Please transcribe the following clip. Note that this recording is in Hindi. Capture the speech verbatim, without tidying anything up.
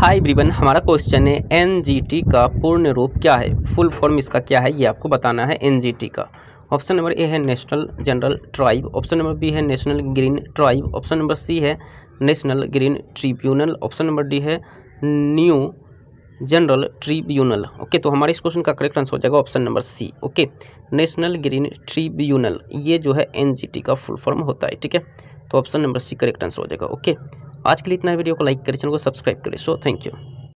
हाय एवरीवन, हमारा क्वेश्चन है एनजीटी का पूर्ण रूप क्या है, फुल फॉर्म इसका क्या है ये आपको बताना है एनजीटी का। ऑप्शन नंबर ए है national general tribe, option number B है national green tribe, option number C है national green tribunal, option number D है न्यू जनरल ट्रिब्यूनल। ओके, तो हमारे इस क्वेश्चन का करेक्ट आंसर हो जाएगा option number C. Okay, national green tribunal ये जो है एनजीटी का फुल फॉर्म होता है। ठीक है, तो option number C correct answer हो जाएगा। ओके, आज के लिए इतना, वीडियो को लाइक करें, चैनल को सब्सक्राइब करें। So thank you.